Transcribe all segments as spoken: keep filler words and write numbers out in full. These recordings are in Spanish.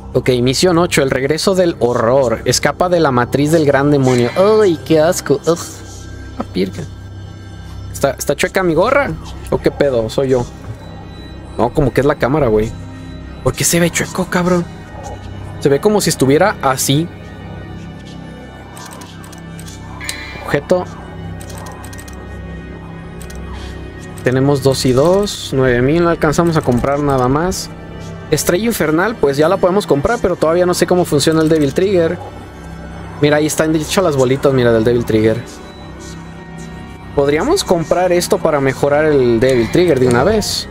Ok, misión ocho, el regreso del horror. Escapa de la matriz del gran demonio. ¡Ay, qué asco! ¡Ugh! ¡Ah, pirga! ¿Está, ¿Está chueca mi gorra? ¿O qué pedo? Soy yo. No, como que es la cámara, güey. ¿Por qué se ve chueco, cabrón? Se ve como si estuviera así. Objeto. Tenemos dos y dos. nueve mil, no alcanzamos a comprar nada más. Estrella infernal, pues ya la podemos comprar, pero todavía no sé cómo funciona el Devil Trigger. Mira, ahí están dicho las bolitas, mira, del Devil Trigger. Podríamos comprar esto para mejorar el Devil Trigger de una vez.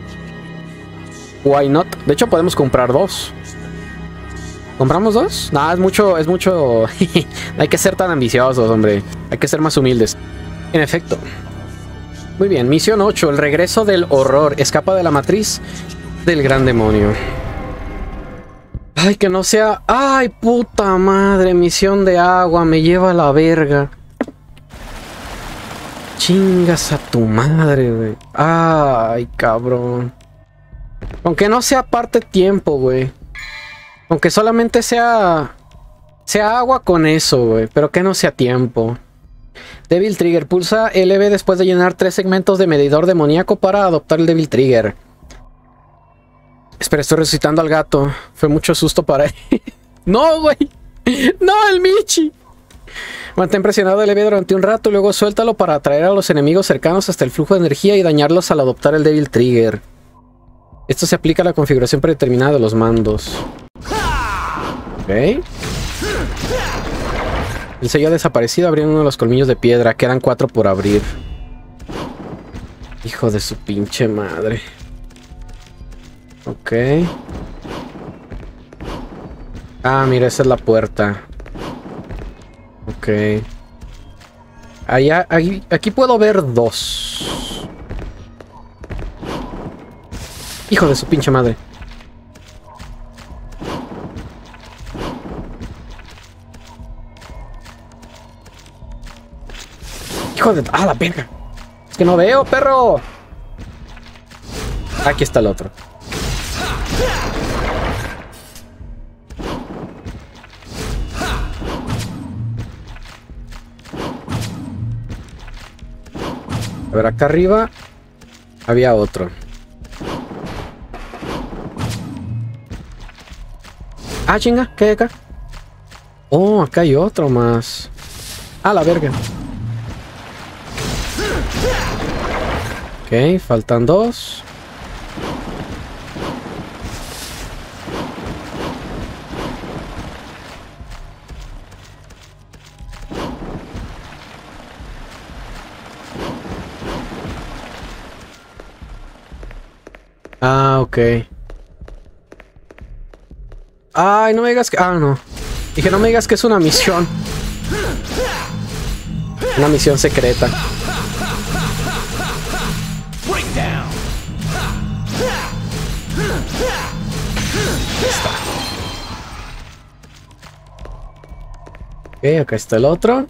Why not? De hecho, podemos comprar dos. ¿Compramos dos? No, es mucho, es mucho... No hay que ser tan ambiciosos, hombre. Hay que ser más humildes. En efecto. Muy bien, misión ocho, el regreso del horror. Escapa de la matriz del gran demonio. Ay, que no sea... Ay, puta madre, misión de agua, me lleva a la verga. Chingas a tu madre, güey. Ay, cabrón. Aunque no sea parte tiempo, güey. Aunque solamente sea... Sea agua con eso, güey. Pero que no sea tiempo. Devil Trigger. Pulsa L B después de llenar tres segmentos de medidor demoníaco para adoptar el Devil Trigger. Espera, estoy resucitando al gato. Fue mucho susto para él. ¡No, güey! ¡No, el Michi! Mantén presionado L B durante un rato, luego suéltalo para atraer a los enemigos cercanos hasta el flujo de energía y dañarlos al adoptar el Devil Trigger. Esto se aplica a la configuración predeterminada de los mandos. Ok. El sello ha desaparecido, abriendo uno de los colmillos de piedra. Quedan cuatro por abrir. Hijo de su pinche madre. Ok. Ah, mira, esa es la puerta. Ok. Allá, aquí, aquí puedo ver dos. Hijo de su pinche madre. Hijo de... ¡Ah, la verga! Es que no veo, perro. Aquí está el otro. A ver, acá arriba había otro. Ah, chinga, ¿qué hay acá? Oh, acá hay otro más. Ah, la verga. Ok, faltan dos. Ah, ok. Ay, no me digas que... Ah, no. Dije, no me digas que es una misión. Una misión secreta. Está. Ok, acá está el otro.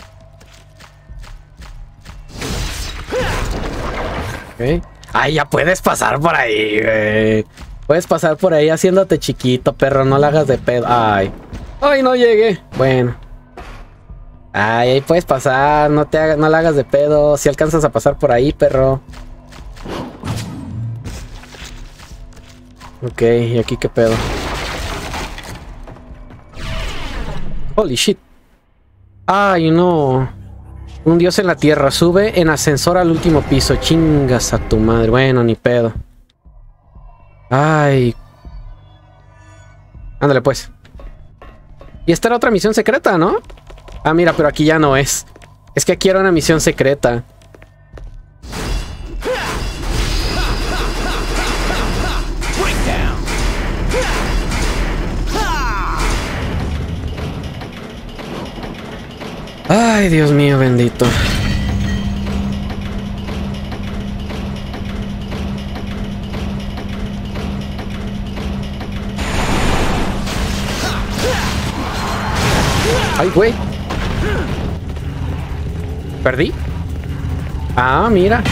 Ok. Ay, ya puedes pasar por ahí, güey. Puedes pasar por ahí haciéndote chiquito, perro. No la hagas de pedo. Ay. Ay, no llegué. Bueno. Ay, ahí puedes pasar. No te hagas, no la hagas de pedo. Si alcanzas a pasar por ahí, perro. Ok, ¿y aquí qué pedo? Holy shit. Ay, no. Un dios en la tierra. Sube en ascensor al último piso. Chingas a tu madre. Bueno, ni pedo. Ay. Ándale, pues. Y esta era otra misión secreta, ¿no? Ah, mira, pero aquí ya no es. Es que aquí era una misión secreta. Ay, Dios mío, bendito. Ay, güey. ¿Perdí? Ah, mira.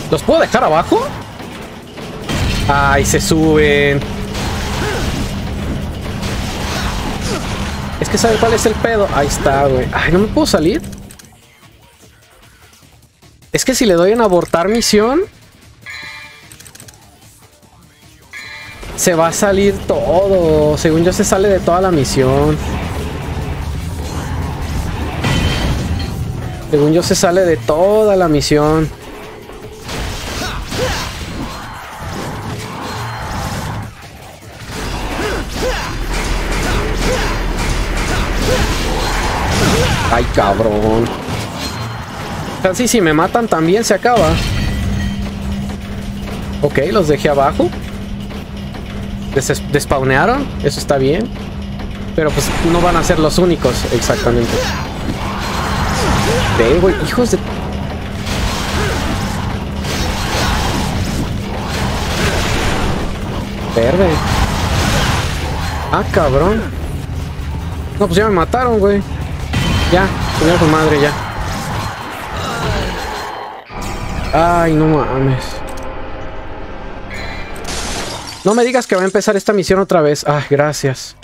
¿Los puedo dejar abajo? Ay, se suben. Es que ¿sabe cuál es el pedo? Ahí está, güey. Ay, ¿no me puedo salir? Es que si le doy en abortar misión, se va a salir todo. Según yo, se sale de toda la misión. Según yo, se sale de toda la misión. Ay, cabrón. Casi si me matan también se acaba. Ok, los dejé abajo. Des despawnearon. Eso está bien. Pero pues no van a ser los únicos. Exactamente. Ve, güey, hijos de... Verde. Ah, cabrón. No, pues ya me mataron, güey. Ya, señor su madre, ya. Ay, no mames. No me digas que va a empezar esta misión otra vez. Ay, gracias.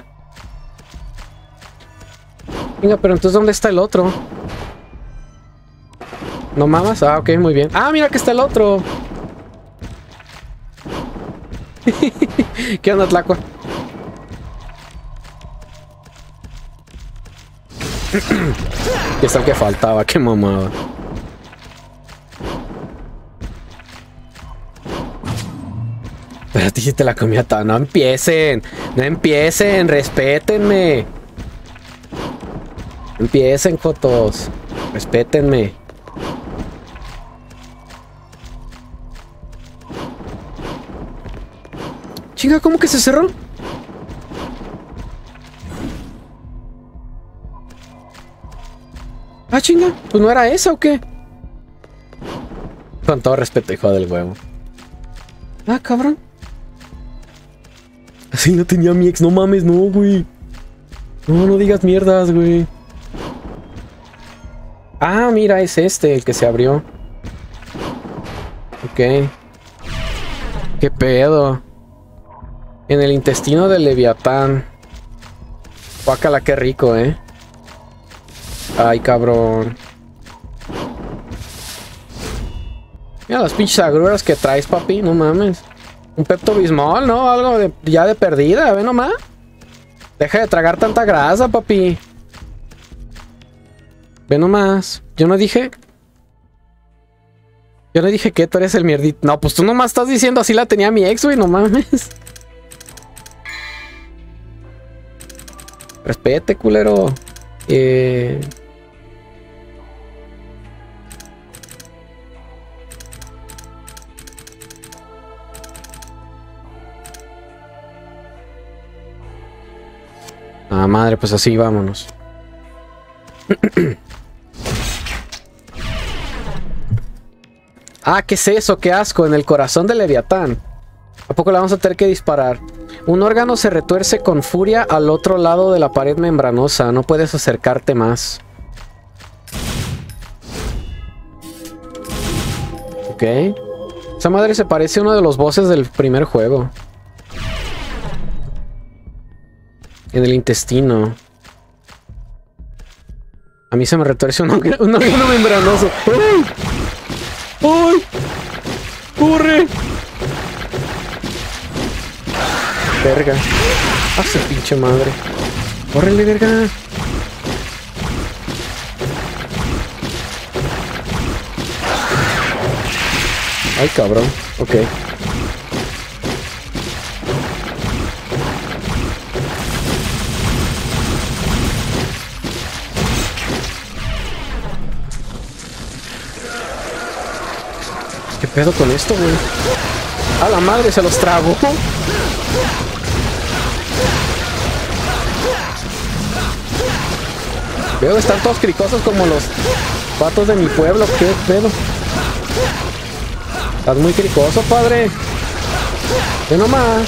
Venga, pero entonces ¿dónde está el otro? ¿No mamas? Ah, ok, muy bien. Ah, mira que está el otro. ¿Qué onda, Tlaco? Que es el que faltaba, qué mamada. Pero a ti sí te la comía toda. No empiecen, no empiecen, respétenme. No empiecen, jotos. Respétenme. Chinga, ¿cómo que se cerró? Ah, chinga, pues no era esa o qué. Con todo respeto, hijo del huevo. Ah, cabrón. Así no tenía mi ex, no mames, no, güey. No, no digas mierdas, güey. Ah, mira, es este el que se abrió. Ok. ¿Qué pedo? En el intestino del Leviatán. Guácala, qué rico, eh. Ay, cabrón. Mira las pinches agruras que traes, papi. No mames. Un Pepto Bismol, ¿no? Algo de, ya de perdida, ve nomás. Deja de tragar tanta grasa, papi. Ve nomás. Yo no dije... Yo no dije que tú eres el mierdito. No, pues tú nomás estás diciendo así la tenía mi ex, güey. No mames. Respete, culero. Eh... Ah, madre, pues así, vámonos. Ah, ¿qué es eso? ¡Qué asco! En el corazón del Leviatán. ¿A poco le vamos a tener que disparar? Un órgano se retuerce con furia al otro lado de la pared membranosa. No puedes acercarte más. Ok. Esa madre se parece a uno de los bosses del primer juego. En el intestino. A mí se me retuerce un órgano membranoso. ¡Ay! ¡Ay! ¡Corre! Verga. ¡Ah, su pinche madre! ¡Córrele, verga! Ay, cabrón. Ok. ¿Qué pedo con esto, güey? ¡A la madre! Se los trago. Veo que están todos cricosos como los patos de mi pueblo. ¿Qué pedo? Estás muy cricoso, padre. Ve nomás.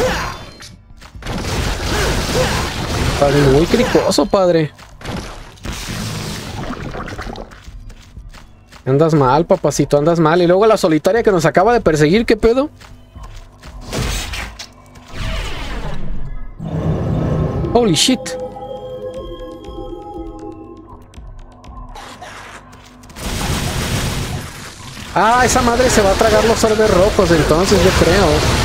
Estás muy cricoso, padre. Andas mal, papacito, andas mal. Y luego la solitaria que nos acaba de perseguir, ¿qué pedo? Holy shit. Ah, esa madre se va a tragar los orbes rojos, entonces yo creo.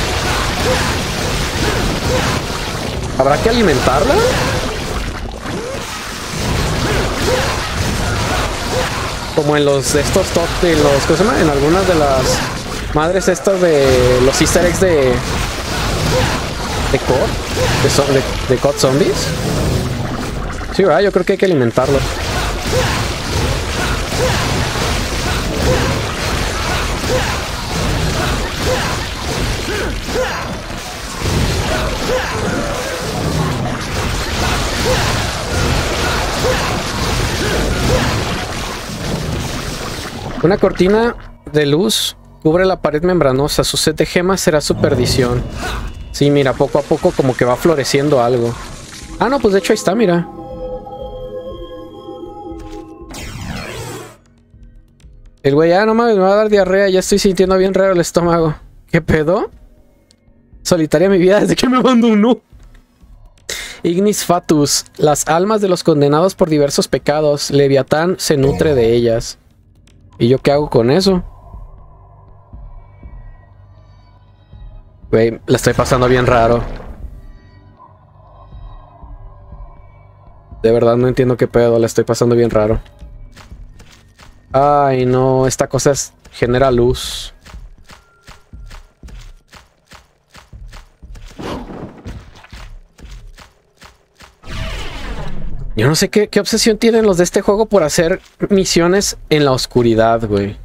¿Habrá que alimentarla? Como en los de estos top de los, ¿cómo se llama? En algunas de las madres estas de los easter eggs de de C O D, de, so, de, de C O D Zombies. Sí, ¿verdad? Yo creo que hay que alimentarlo. Una cortina de luz cubre la pared membranosa. Su set de gemas será su perdición. Sí, mira, poco a poco como que va floreciendo algo. Ah, no, pues de hecho ahí está, mira. El güey, ah, no mames, me va a dar diarrea. Ya estoy sintiendo bien raro el estómago. ¿Qué pedo? Solitaria mi vida desde que me abandonó. Ignis Fatus. Las almas de los condenados por diversos pecados. Leviatán se nutre de ellas. ¿Y yo qué hago con eso? Güey, la estoy pasando bien raro. De verdad no entiendo qué pedo, la estoy pasando bien raro. Ay, no, esta cosa es, genera luz. Yo no sé qué, qué obsesión tienen los de este juego por hacer misiones en la oscuridad, güey.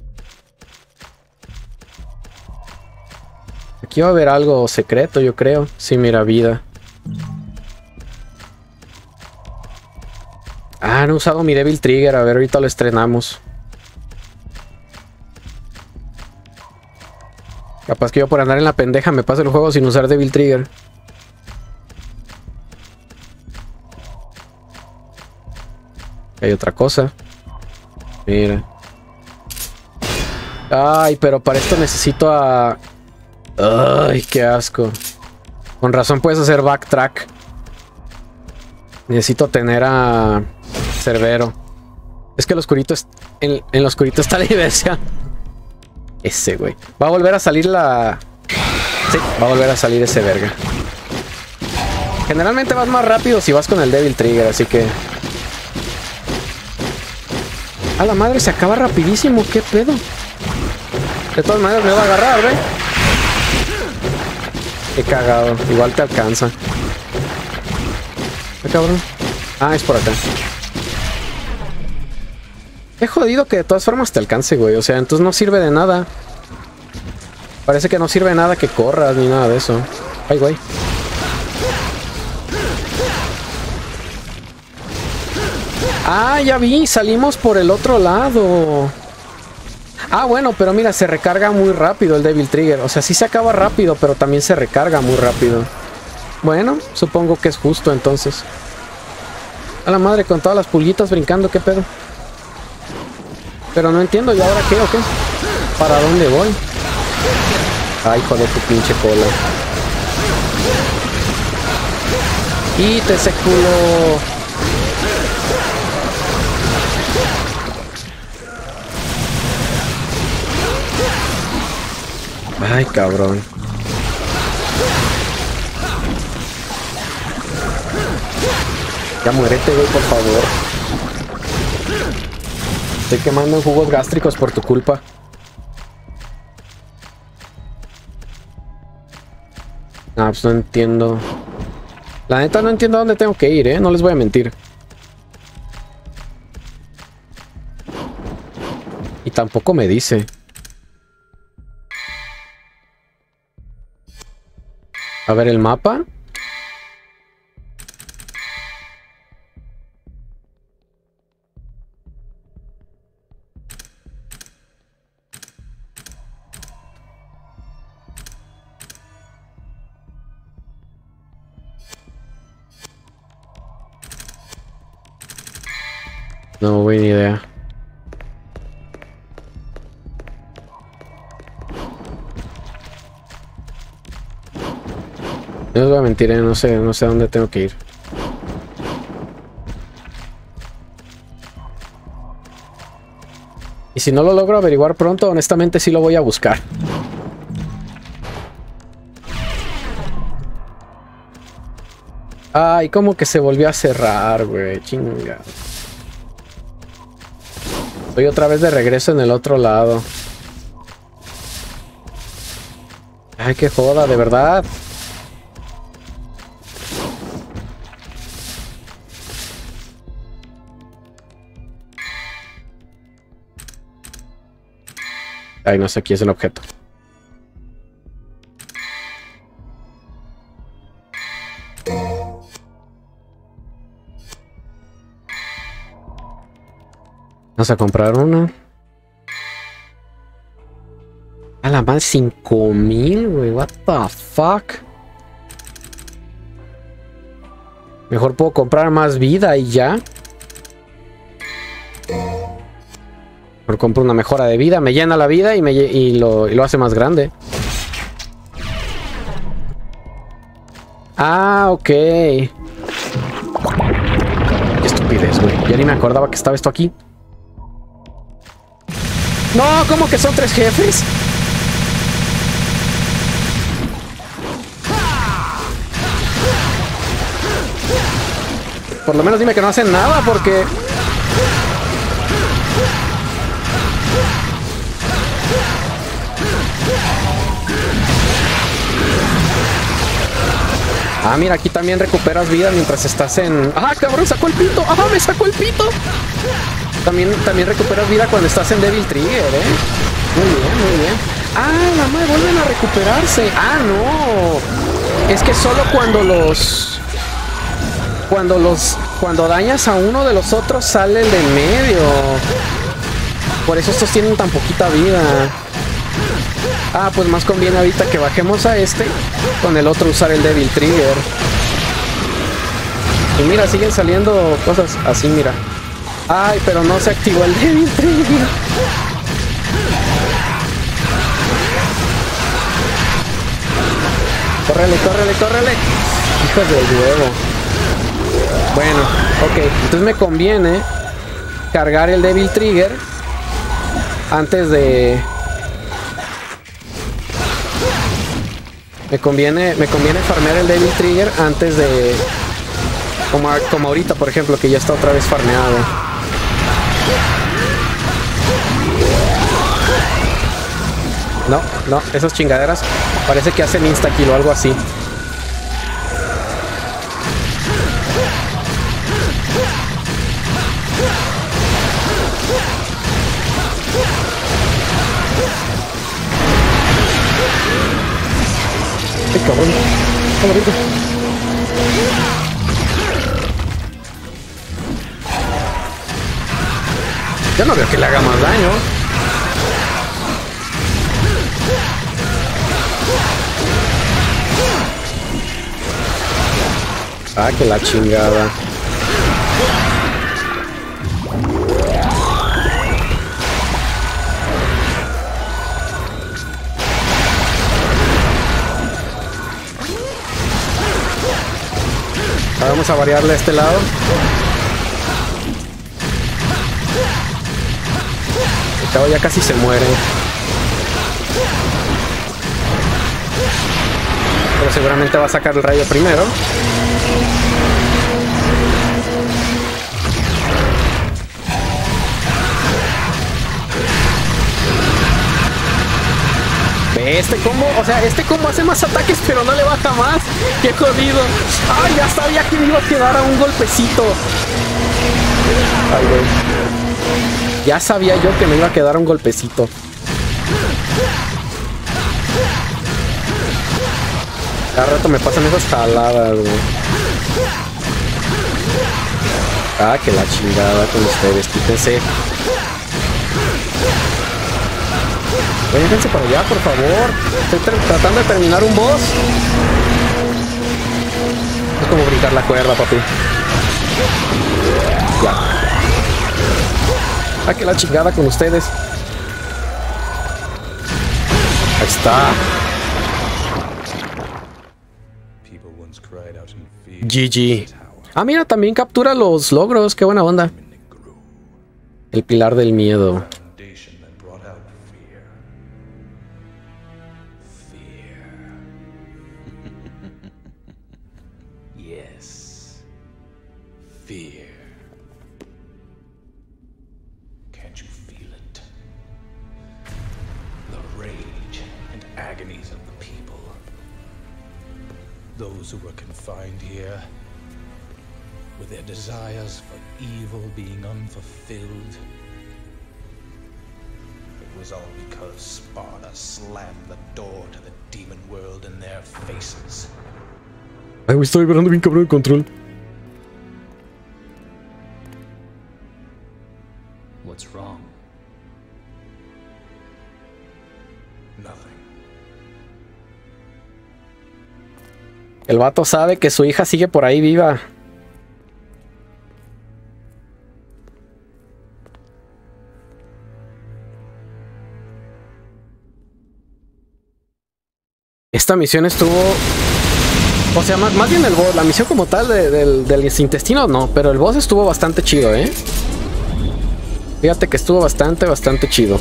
Aquí va a haber algo secreto, yo creo. Sí, mira, vida. Ah, no he usado mi Devil Trigger. A ver, ahorita lo estrenamos. Capaz que yo por andar en la pendeja me pase el juego sin usar Devil Trigger. Hay otra cosa. Mira. Ay, pero para esto necesito a... Ay, qué asco. Con razón puedes hacer backtrack. Necesito tener a... Cerbero. Es que el oscurito es... En, en lo oscurito está la iglesia. Ese, güey. Va a volver a salir la... Sí, va a volver a salir ese verga. Generalmente vas más rápido si vas con el Devil Trigger, así que... A la madre, se acaba rapidísimo. ¿Qué pedo? De todas maneras me va a agarrar, ¿ve? Qué cagado. Igual te alcanza. ¿Qué cabrón? Ah, es por acá. Qué jodido que de todas formas te alcance, güey. O sea, entonces no sirve de nada. Parece que no sirve de nada que corras ni nada de eso. Ay, güey. Ah, ya vi, salimos por el otro lado. Ah, bueno, pero mira, se recarga muy rápido el Devil Trigger. O sea, sí se acaba rápido, pero también se recarga muy rápido. Bueno, supongo que es justo entonces. A la madre, con todas las pulguitas brincando, ¿qué pedo? Pero no entiendo, ¿y ahora qué o qué? ¿Para dónde voy? Ay, hijo de tu pinche cola. Quite ese culo. Ay, cabrón. Ya muérete, güey, por favor. Estoy quemando en jugos gástricos por tu culpa. Ah, pues no entiendo. La neta no entiendo a dónde tengo que ir, eh. No les voy a mentir. Y tampoco me dice. A ver el mapa. No, güey, ni idea. No les voy a mentir, ¿eh? no sé, no sé a dónde tengo que ir. Y si no lo logro averiguar pronto, honestamente sí lo voy a buscar. Ay, como que se volvió a cerrar, güey. Chinga. Estoy otra vez de regreso en el otro lado. Ay, qué joda, de verdad. Ay, no sé, aquí es el objeto. Vamos a comprar una. A la más cinco mil, güey. What the fuck. Mejor puedo comprar más vida y ya. Mejor compro una mejora de vida. Me llena la vida y, me, y, lo, y lo hace más grande. Ah, ok. Qué estupidez, güey. Ya ni me acordaba que estaba esto aquí. No, ¿cómo que son tres jefes? Por lo menos dime que no hacen nada, porque... Ah, mira, aquí también recuperas vida mientras estás en... ¡Ah, cabrón! ¡Sacó el pito! ¡Ah, me sacó el pito! También, también recuperas vida cuando estás en Devil Trigger, ¿eh? Muy bien, muy bien. ¡Ah, la madre! Vuelven a recuperarse. ¡Ah, no! Es que solo cuando los... Cuando los... Cuando dañas a uno de los otros sale el de en medio. Por eso estos tienen tan poquita vida. Ah, pues más conviene ahorita que bajemos a este, con el otro usar el Devil Trigger. Y mira, siguen saliendo cosas así, mira. Ay, pero no se activó el Devil Trigger. Córrele, córrele, córrele. Hijos del huevo. Bueno, ok. Entonces me conviene cargar el Devil Trigger antes de... Me conviene, me conviene farmear el Devil Trigger antes de... Como, como ahorita, por ejemplo, que ya está otra vez farmeado. No, no, esas chingaderas parece que hacen insta-kill o algo así. ¡Ay, cabrón! ¡Hola, rico! Yo no veo que le haga más daño. Ah, que la chingada. Ahora vamos a variarle a este lado. El cabo ya casi se muere. Pero seguramente va a sacar el rayo primero. Este combo, o sea, este combo hace más ataques, pero no le baja más. ¡Qué jodido! ¡Ay, ya sabía que me iba a quedar a un golpecito! Ay, güey. Ya sabía yo que me iba a quedar a un golpecito. Cada rato me pasan esas jaladas, güey. Ah, que la chingada con ustedes, quítense. Vénganse para allá, por favor. Estoy tr tratando de terminar un boss. Es como brincar la cuerda, papi. Ya. Ah, que la chingada con ustedes. Ahí está. G G. Ah, mira, también captura los logros. Qué buena onda. El pilar del miedo. Yes. Fear. Can't you feel it? The rage and agonies of the people. Those who were confined here, with their desires for evil being unfulfilled. It was all because Sparta slammed the door to the demon world in their faces. Ay, me estoy vibrando bien cabrón el control. What's wrong? Nothing. El vato sabe que su hija sigue por ahí viva. Esta misión estuvo... O sea, más, más bien el boss, la misión como tal de, del, del intestino no, pero el boss estuvo bastante chido, ¿eh? Fíjate que estuvo bastante, bastante chido.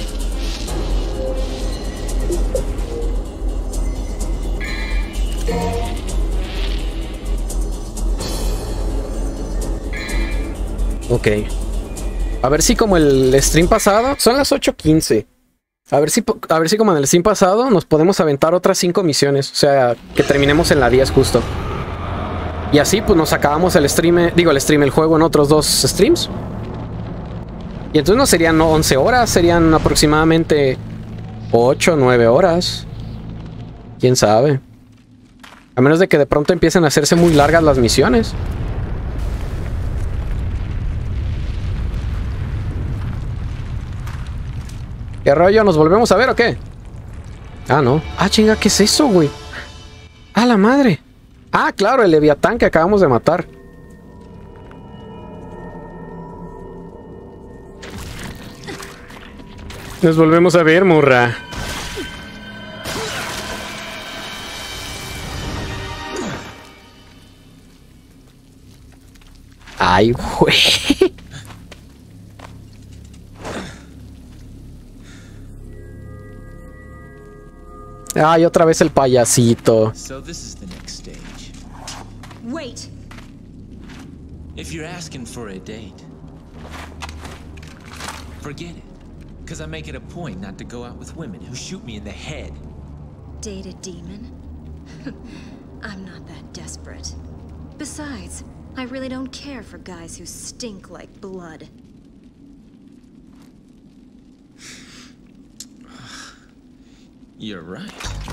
Ok. A ver si como el stream pasado... Son las ocho quince. A ver si, a ver si como en el stream pasado nos podemos aventar otras cinco misiones. O sea, que terminemos en la diez justo. Y así pues nos acabamos el stream, digo el stream, el juego en otros dos streams. Y entonces no serían once horas, serían aproximadamente ocho, nueve horas. Quién sabe. A menos de que de pronto empiecen a hacerse muy largas las misiones. ¿Qué rollo? ¿Nos volvemos a ver o qué? Ah, no. Ah, chinga, ¿qué es eso, güey? ¡Ah, la madre! Ah, claro, el Leviatán que acabamos de matar. Nos volvemos a ver, morra. Ay, güey. Ay, otra vez el payasito. So this is the next stage. Wait. If you're asking for a date, forget it. Because I make it a point not to go out with women who shoot me in the head. Date a demon? I'm not that desperate. Besides, I really don't care for guys who stink like blood. You're right.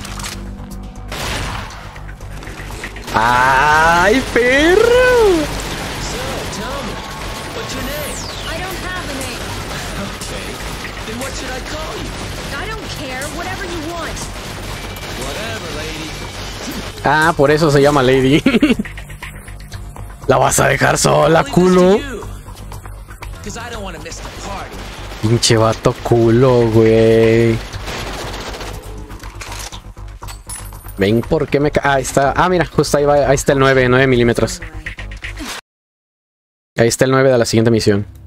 ¡Ay, perro! So, tell me, what's your name? I don't have a name. Okay, then what should I call you? I don't care. Whatever you want. Whatever, lady. Ah, por eso se llama Lady. La vas a dejar sola, culo. Because I don't want to miss the party. Pinche vato culo, güey. Ven, ¿por qué me ca... Ah, ahí está. Ah, mira, justo ahí va. Ahí está el nueve, nueve milímetros. Ahí está el nueve de la siguiente misión.